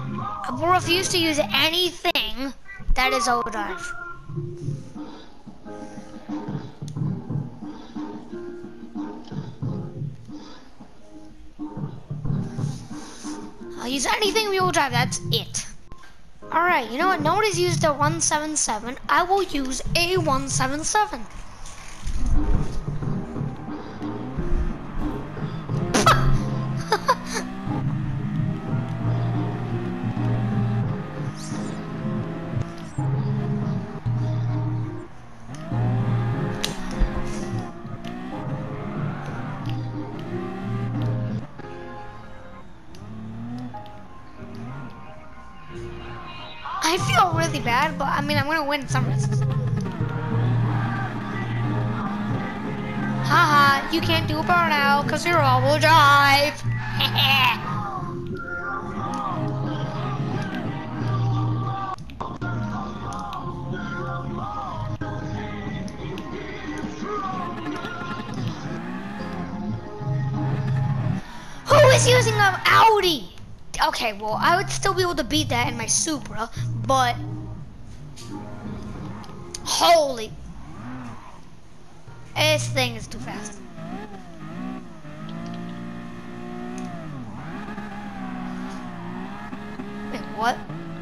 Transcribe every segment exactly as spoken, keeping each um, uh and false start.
I will refuse to use anything that is overdrive. I'll use anything wheel drive, that's it. Alright, you know what? Nobody's used a one seven seven. I will use a one seven seven. I feel really bad, but I mean, I'm gonna win some races. Haha, you can't do burnout because you're all-wheel drive. Who is using an Audi? Okay, well, I would still be able to beat that in my Supra, but holy, this thing is too fast. Wait, what?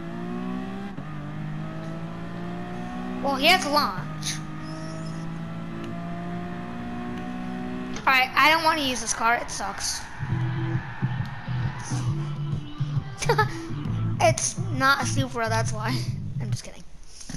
Well, he has launch. Alright, I don't want to use this car, it sucks. It's not a Supra, that's why. I'm just kidding.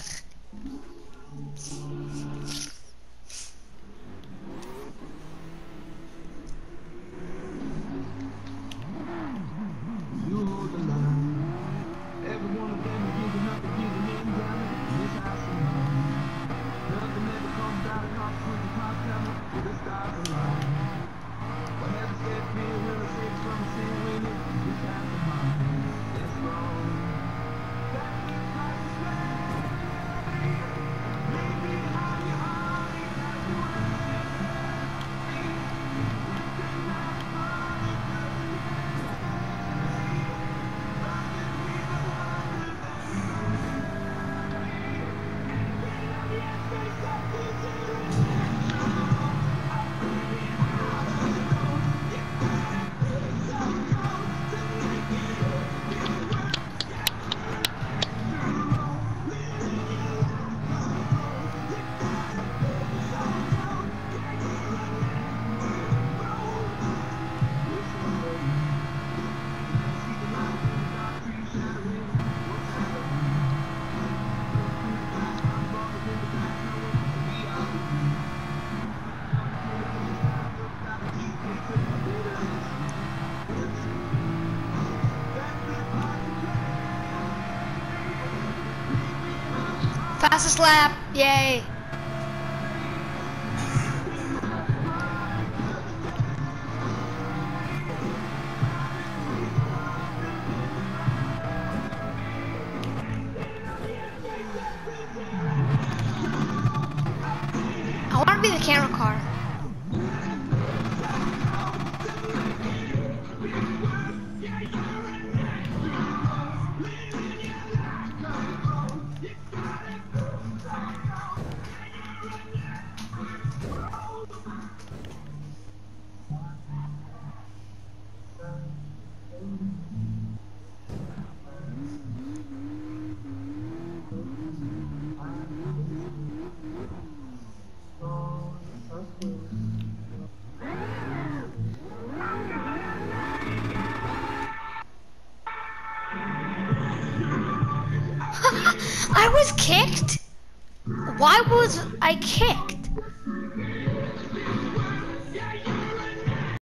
Fastest lap, yay! I want to be the camera car. I was kicked? Why was I kicked?